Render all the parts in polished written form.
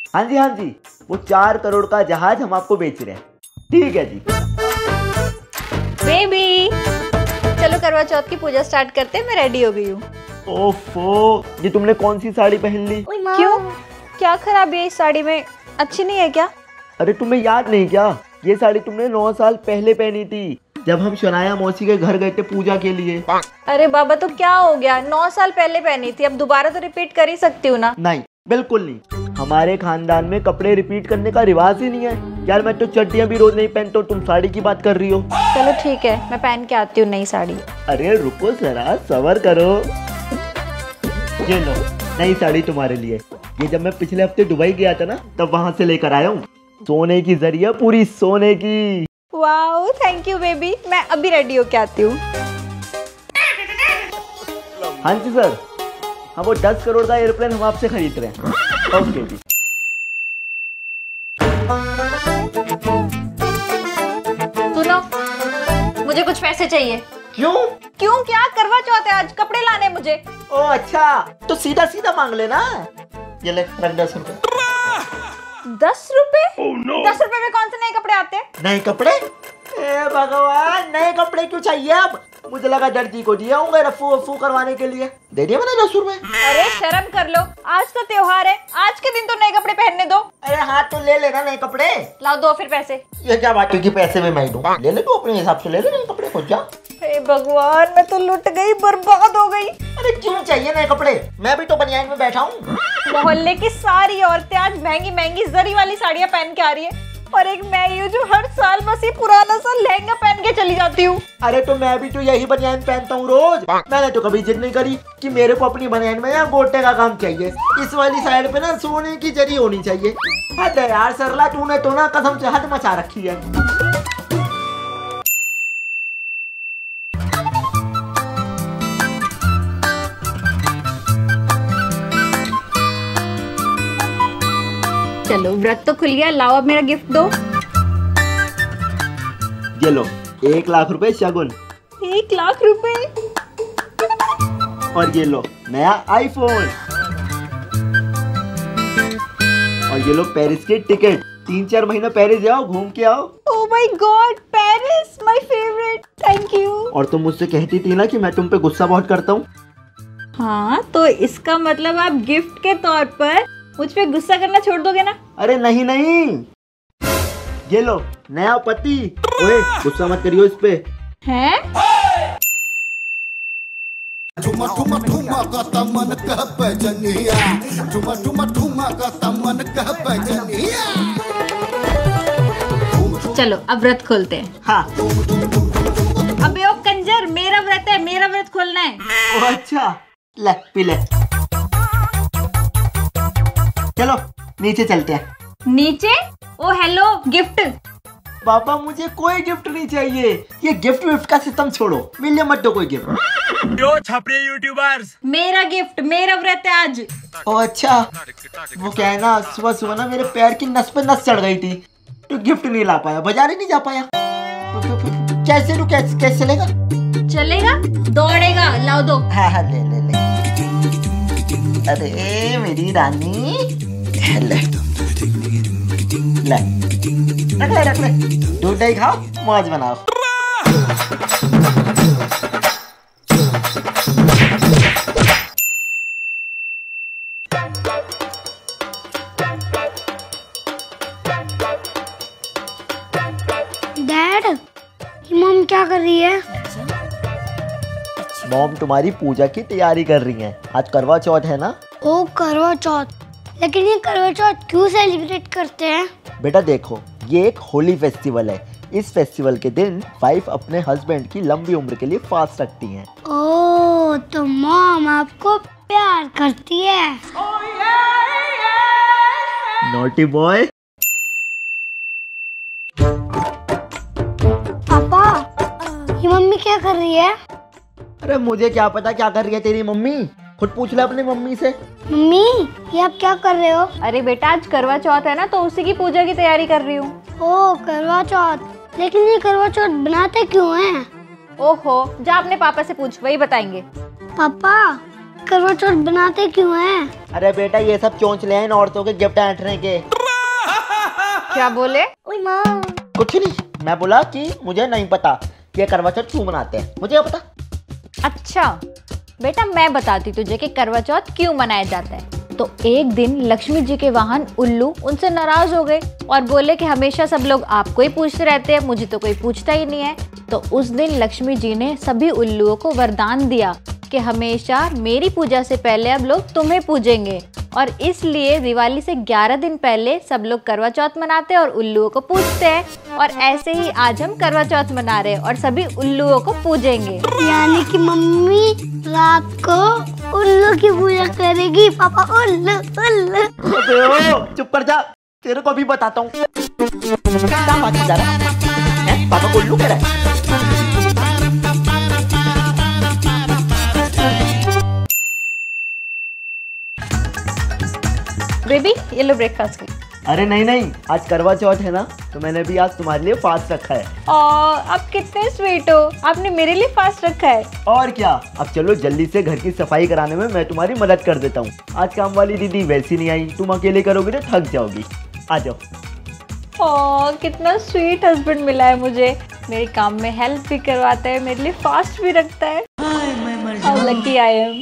हाँ जी हाँ जी, वो 4 करोड़ का जहाज हम आपको बेच रहे हैं। ठीक है जी। बेबी चलो करवा चौथ की पूजा स्टार्ट करते हैं, मैं रेडी हो गई हूँ। ओफो, ये तुमने कौन सी साड़ी पहन ली? क्यों, क्या खराबी है इस साड़ी में? अच्छी नहीं है क्या? अरे तुम्हें याद नहीं क्या, ये साड़ी तुमने 9 साल पहले पहनी थी जब हम शनाया मौसी के घर गए थे पूजा के लिए। अरे बाबा तो क्या हो गया, 9 साल पहले पहनी थी, अब दोबारा तो रिपीट कर ही सकती हूँ ना। नहीं बिल्कुल नहीं, हमारे खानदान में कपड़े रिपीट करने का रिवाज ही नहीं है यार। मैं तो चड्डियाँ भी रोज नहीं पहनता हूँ, तुम साड़ी की बात कर रही हो। चलो ठीक है, मैं पहन के आती हूँ नई साड़ी। अरे रुको जरा, सब्र करो। ये लो नई साड़ी तुम्हारे लिए। ये जब मैं पिछले हफ्ते दुबई गया था ना, तब वहाँ से लेकर आया हूँ। सोने की जरिया, पूरी सोने की। वाओ थैंक यू बेबी, मैं अभी रेडी होके आती हूँ। हाँ जी सर, हाँ वो 10 करोड़ का एयरप्लेन हम आपसे खरीद रहे हैं। ओके जी। सुनो, मुझे कुछ पैसे चाहिए। क्यों? क्यों क्या, करवा चौथ है आज, कपड़े लाने हैं मुझे। ओ अच्छा, तो सीधा सीधा मांग लेना। ये ले रख 10 रुपए। 10 रुपए? 10 रुपए में कौन से नए कपड़े आते हैं? नए कपड़े? ए भगवान, नए कपड़े क्यों चाहिए अब? मुझे लगा दर्जी को दिया होंगे रफू वफू करवाने के लिए। दे दिया मैंने 10 रुपए। अरे शर्म कर लो, आज तो त्योहार है, आज के दिन तो नए कपड़े पहनने दो। अरे हाँ तो ले लेना नए कपड़े। लाओ दो फिर पैसे। ये क्या बात है कि पैसे में मैं दूं? ले ले, तू अपने हिसाब से ले ले नए कपड़े, खुद जा। हे भगवान, मैं तो लुट गई, बर्बाद हो गई। अरे क्यों चाहिए नए कपड़े? मैं भी तो बनियान में बैठा हूँ। मोहल्ले की सारी औरतें आज महंगी महंगी जरी वाली साड़ियाँ पहन के आ रही है, और एक मैं ही हूँ जो हर साल बस ये पुराना सा लहंगा पहन के चली जाती हूँ। अरे तो मैं भी तो यही बनियान पहनता हूँ रोज। मैंने तो कभी जिद नहीं करी कि मेरे को अपनी बनियान में या गोटे का काम चाहिए। इस वाली साइड पे ना सोने की जरी होनी चाहिए। हद है यार सरला, तूने तो ना कसम से हद मचा रखी है। चलो व्रत तो खुल गया, लाओ अब मेरा गिफ्ट दो। ये लो 1 लाख रुपए शगुन। 1 लाख रुपए? और ये लो नया आईफोन। और ये लो पेरिस की टिकट, 3-4 महीने पेरिस जाओ, घूम के आओ। Oh my god, Paris my favourite, thank you. और तुम मुझसे कहती थी ना कि मैं तुम पे गुस्सा बहुत करता हूँ। हाँ तो इसका मतलब आप गिफ्ट के तौर पर मुझ पे गुस्सा करना छोड़ दोगे ना? अरे नहीं नहीं, ये लो नया पति। ओए गुस्सा मत करियो इस पे। हैं? चलो अब व्रत खोलते हैं। हाँ। अबे ओ कंजर, मेरा व्रत है, मेरा व्रत खोलना है। ओ अच्छा, ले पी ले। चलो नीचे चलते हैं। नीचे? Oh hello, gift. पापा मुझे कोई गिफ्ट नहीं चाहिए, ये गिफ्ट विफ्ट का सिस्टम छोड़ो, मिलने मत दो कोई गिफ्ट। जो छपरे यूट्यूबर्स, मेरा गिफ्ट, मेरा व्रत है आज। ओ अच्छा, वो क्या है ना, सुबह सुबह ना मेरे पैर की नस पे नस चढ़ गई थी, तो गिफ्ट नहीं ला पाया, बाजार ही नहीं जा पाया। तो कैसे लूं, कैसे चलेगा? चलेगा, दौड़ेगा, लाओ दो। हाँ हाँ ले ले ले। अरे मेरी रानी, ले रख ले, दूध दही खाओ, मौज बनाओ। डैड, मॉम क्या कर रही है? मॉम तुम्हारी पूजा की तैयारी कर रही हैं, आज करवा चौथ है ना। ओ करवा चौथ, लेकिन ये करवा चौथ क्यों सेलिब्रेट करते हैं? बेटा देखो, ये एक होली फेस्टिवल है। इस फेस्टिवल के दिन वाइफ अपने हस्बैंड की लंबी उम्र के लिए फास्ट रखती हैं। ओ तो मॉम आपको प्यार करती है। Naughty boy. पापा, ये मम्मी क्या कर रही है? अरे मुझे क्या पता क्या कर रही है तेरी मम्मी, खुद पूछ ले अपनी मम्मी से। मम्मी, ये आप क्या कर रहे हो? अरे बेटा आज करवा चौथ है ना, तो उसी की पूजा की तैयारी कर रही हूँ। ओ करवा चौथ, लेकिन ये करवा चौथ बनाते क्यों हैं? ओहो, जा अपने पापा से पूछ, वही बताएंगे। पापा, करवा चौथ बनाते क्यों हैं? अरे बेटा ये सब चोंचले हैं इन औरतों के गिफ्ट ऐंठने के। क्या बोले? ओए माँ। कुछ नहीं, मैं बोला कि मुझे नहीं पता कि ये करवा चौथ क्यों मनाते हैं, मुझे क्या पता। अच्छा बेटा मैं बताती तुझे कि करवा चौथ क्यों मनाया जाता है। तो एक दिन लक्ष्मी जी के वाहन उल्लू उनसे नाराज हो गए और बोले कि हमेशा सब लोग आपको ही पूछते रहते हैं, मुझे तो कोई पूछता ही नहीं है। तो उस दिन लक्ष्मी जी ने सभी उल्लुओं को वरदान दिया कि हमेशा मेरी पूजा से पहले अब लोग तुम्हें पूजेंगे, और इसलिए दिवाली से 11 दिन पहले सब लोग करवा चौथ मनाते हैं और उल्लुओं को पूजते हैं। और ऐसे ही आज हम करवा चौथ मना रहे हैं और सभी उल्लुओं को पूजेंगे। यानी कि मम्मी रात को उल्लू की पूजा करेगी। पापा उल्लू उल्लू। अबे ओ, चुप कर जा, तेरे को भी बताता हूँ। क्या बात कर रहा है? पापा को उल्लू कह रहा है? बेबी ये लो ब्रेकफास्ट की। अरे नहीं नहीं, आज करवा चौथ है ना, तो मैंने भी आज तुम्हारे लिए फास्ट रखा है। आप कितने स्वीट हो, आपने मेरे लिए फास्ट रखा है। और क्या, अब चलो जल्दी से घर की सफाई कराने में मैं तुम्हारी मदद कर देता हूँ। आज काम वाली दीदी वैसी नहीं आई, तुम अकेले करोगे तो थक जाओगी। आ जाओ। कितना स्वीट हस्बैंड मिला है मुझे, मेरे काम में हेल्प भी करवाता है, मेरे लिए फास्ट भी रखता है। How lucky I am।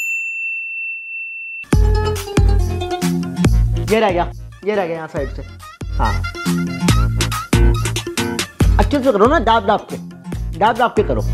ये रह गया यहाँ साइड से। हाँ अच्छे से करो ना, दाब दाब के करो।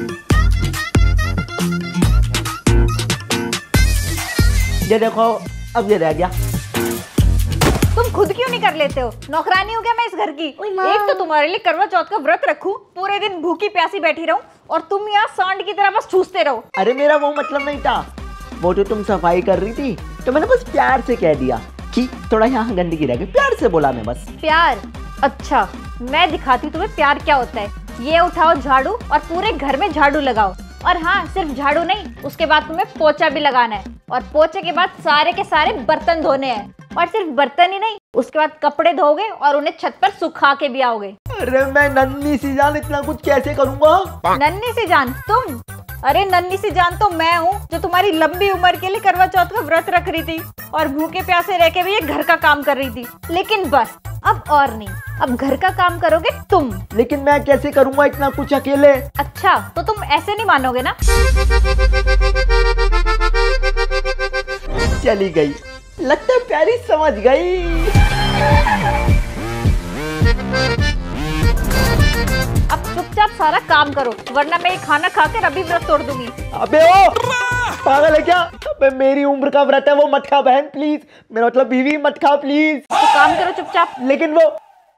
ये देखो अब ये रह गया। तुम खुद क्यों नहीं कर लेते हो? नौकरानी हो क्या मैं इस घर की? एक तो तुम्हारे लिए करवा चौथ का व्रत रखूं, पूरे दिन भूखी प्यासी बैठी रहूं, और तुम यहाँ सांड की तरह बस चूसते रहो। अरे मेरा वो मतलब नहीं था, वो जो तुम सफाई कर रही थी तो मैंने बस प्यार से कह दिया कि थोड़ा यहाँ गंदगी रह गई, प्यार से बोला मैं बस। प्यार? अच्छा मैं दिखाती तुम्हें प्यार क्या होता है। ये उठाओ झाड़ू और पूरे घर में झाड़ू लगाओ, और हाँ सिर्फ झाड़ू नहीं, उसके बाद तुम्हें पोछा भी लगाना है, और पोछे के बाद सारे के सारे बर्तन धोने हैं, और सिर्फ बर्तन ही नहीं, उसके बाद कपड़े धोगे और उन्हें छत पर सुखा के भी आओगे। अरे मैं नन्ही सी जान इतना कुछ कैसे करूँगा? नन्ही सी जान तुम? अरे नन्ही सी जान तो मैं हूँ जो तुम्हारी लंबी उम्र के लिए करवा चौथ का व्रत रख रही थी, और भूखे प्यासे रह के भी ये घर का काम कर रही थी। लेकिन बस अब और नहीं, अब घर का काम करोगे तुम। लेकिन मैं कैसे करूँगा इतना कुछ अकेले? अच्छा तो तुम ऐसे नहीं मानोगे ना। चली गई, लगता है प्यारी समझ गई। अब चुपचाप सारा काम करो, वरना मैं ये खाना खाकर अभी व्रत तोड़ दूंगी। अबे ओ पागल है क्या? अबे मेरी उम्र का व्रत है, वो मत खा बहन प्लीज, मेरा मतलब बीवी मत खा प्लीज। तो काम करो चुपचाप। लेकिन वो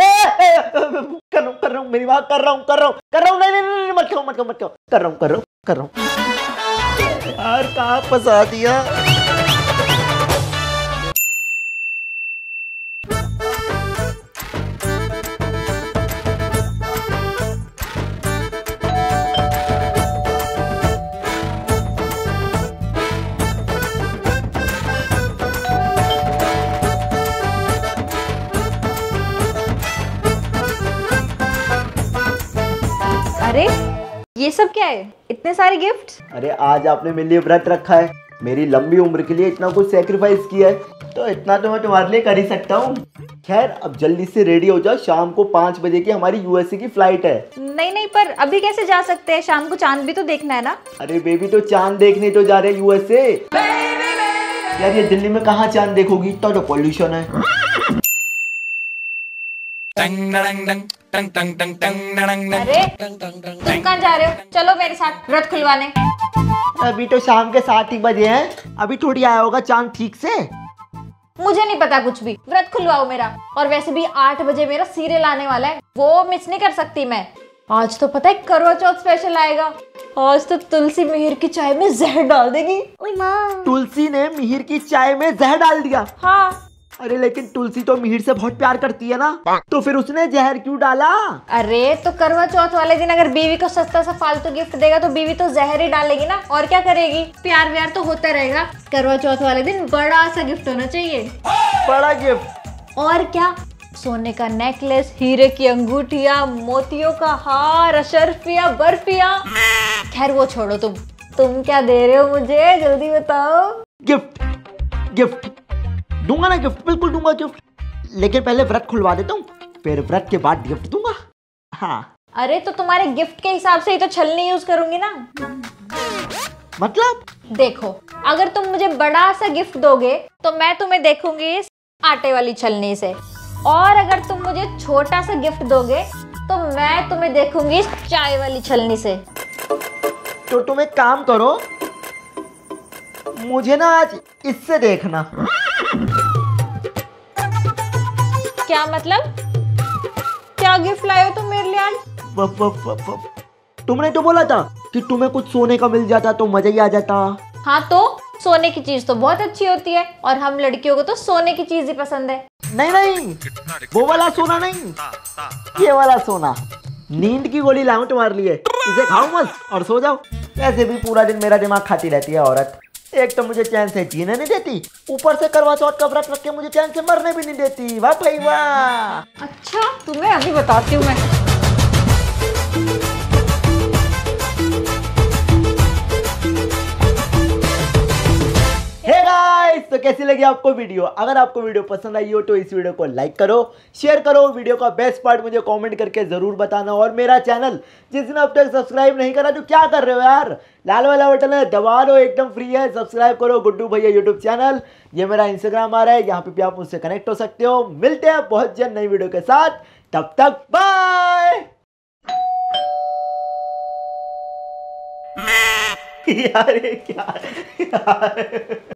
कर रहा हूँ मेरी बात कर रहा हूँ। नहीं मत खाओ कर रहा हूँ। यार कहाँ फंसा दिया। अरे ये सब क्या है, इतने सारे गिफ्ट? अरे आज आपने मेरे लिए व्रत रखा है, मेरी लंबी उम्र के लिए इतना कुछ सेक्रीफाइस किया है, तो इतना तो मैं तुम्हारे लिए कर ही सकता हूँ। खैर अब जल्दी से रेडी हो जाओ, शाम को 5 बजे की हमारी यूएसए की फ्लाइट है। नहीं पर अभी कैसे जा सकते हैं, शाम को चांद भी तो देखना है ना। अरे बेबी तो चांद देखने तो जा रहे हैं यूएसए। यार ये दिल्ली में कहाँ चांद देखोगी, इतना तो पॉल्यूशन है। अरे तुम कहाँ जा रहे हो? चलो मेरे साथ व्रत खुलवाने। अभी तो शाम के 7 ही बजे हैं, अभी थोड़ी आया होगा चांद ठीक से। मुझे नहीं पता कुछ भी, व्रत खुलवाओ मेरा। और वैसे भी 8 बजे मेरा सीरियल आने वाला है, वो मिस नहीं कर सकती मैं। आज तो पता है करवा चौथ स्पेशल आएगा, आज तो तुलसी मिहिर की चाय में जहर डाल देगी। ओए माँ। तुलसी ने मिहिर की चाय में जहर डाल दिया? हाँ। अरे लेकिन तुलसी तो मिहिर से बहुत प्यार करती है ना, तो फिर उसने जहर क्यों डाला? अरे तो करवा चौथ वाले दिन अगर बीवी को सस्ता सा फालतू गिफ्ट देगा तो बीवी तो जहर ही डालेगी ना, और क्या करेगी। प्यार व्यार तो होता रहेगा, करवा चौथ वाले दिन बड़ा सा गिफ्ट होना चाहिए। बड़ा गिफ्ट? और क्या, सोने का नेकलेस, हीरे की अंगूठिया, मोतियों का हार, अशर्फिया, बर्फिया। खैर वो छोड़ो, तुम क्या दे रहे हो मुझे, जल्दी बताओ। गिफ्ट गिफ्ट दूंगा ना, गिफ्ट बिल्कुल दूंगा गिफ्ट, लेकिन पहले व्रत खुलवा देता हूँ, फिर व्रत के बाद गिफ्ट दूंगा। हाँ अरे तो तुम्हारे गिफ्ट के हिसाब से ही तो छलनी यूज करूंगी ना। मतलब देखो, अगर तुम मुझे बड़ा सा गिफ्ट दोगे तो मैं तुम्हें देखूंगी इस आटे वाली छलनी से, और अगर तुम मुझे छोटा सा गिफ्ट दोगे तो मैं तुम्हें देखूंगी इस चाय वाली छलनी से। तो तुम एक काम करो, मुझे ना आज इससे देखना। क्या मतलब? क्या गिफ्ट लाए हो तुम मेरे लिए आज? तुमने तो बोला था कि तुम्हें कुछ सोने का मिल जाता तो मजा ही आ जाता। हाँ तो सोने की चीज तो बहुत अच्छी होती है, और हम लड़कियों को तो सोने की चीज ही पसंद है। नहीं नहीं, वो वाला सोना नहीं, ये वाला सोना। नींद की गोली लाऊं तुम्हारे लिए, इसे खाओ मस्त और सो जाओ। ऐसे भी पूरा दिन मेरा दिमाग खाती रहती है औरत, एक तो मुझे चैन से जीने नहीं देती, ऊपर से करवा चौथ का व्रत रख के मुझे चैन से मरने भी नहीं देती। वाह भाई वाह। अच्छा तुम्हें अभी बताती हूँ मैं। हे गाइस, तो कैसी लगी आपको वीडियो? अगर आपको वीडियो पसंद आई हो तो इस वीडियो को लाइक करो, शेयर करो, वीडियो का बेस्ट पार्ट मुझे कमेंट करके जरूर बताना। और मेरा चैनल जिसने अब तक सब्सक्राइब नहीं करा तो क्या कर रहे हो यार, लाल वाला बटन है दबा दो, एकदम फ्री है, सब्सक्राइब करो गुड्डू भैया यूट्यूब चैनल। ये मेरा इंस्टाग्राम आ रहा है, यहाँ पे भी आप मुझसे कनेक्ट हो सकते हो। मिलते हैं बहुत जल्द नई वीडियो के साथ, तब तक बाय। यार ये क्या यार